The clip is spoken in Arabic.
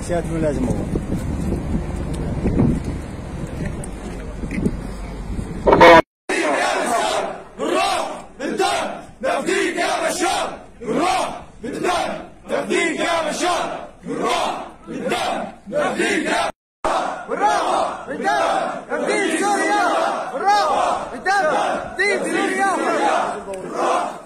سيادة الملازم هو. بالروح بالدم نفديك يا بشار، بالروح بالدم نفديك يا بشار، بالروح بالدم نفديك يا بالروح بالدم نفديك سوريا، بالروح بالدم نفديك سوريا.